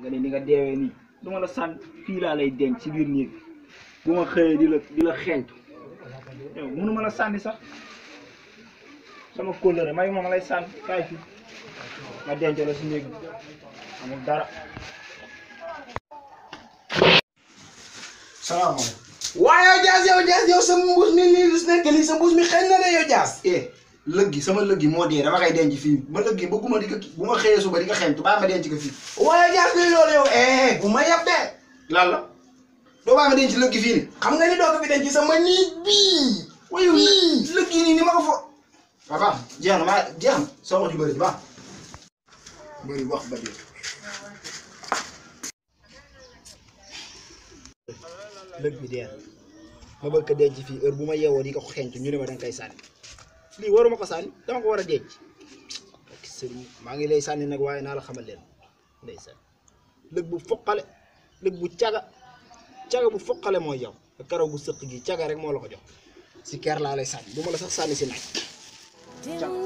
nga ne ni nga deewee nii du ma la sànni fii laa lay denc ci biir néeg bu ma xëyee di la xeeñtu yow mënu ma la sànni sax sama kóllëre may ma lay sànni kaay fi ma denc la si néeg bi amul dara. salaamaaleykum. waaye yow Dias yow sa mbuus mi nii lu nekk lii sa mbuus mi xëy na de yow Dias. lëg gi sama lëg gi moo dee dama koy denc fii ma lëg gi bëgguma di ko bu ma xëyee suba di ko xeeñtu baa ma denc ko fii. waaye Dias luy loolu yow bu ma yab de. lan la doo baa ma denc lëg gi fii nii. xam nga ni doo ko fi denc sama nii bii. waaye lëg gi nii ni ma ko fo. waaw baax jeex na maa jeex na soo wax ju bëri baax bëri wax ba dee. lëg bi dee ma bëgg ko denc fii heure bu ma yeewoo di ko xeeñtu ñu ne ma danga koy sànni lii waruma ko sànni dama ko war a denc ak sëriñ maa ngi lay sànni nag waaye naa la xamal leen ndeysaan lëg bu foqale lëg bu caga bu foqale mooy yow ak karaw bu sëq gi caga rek moo la ko jox si ker laa lay sànni bu ma la sax sànni si naaj.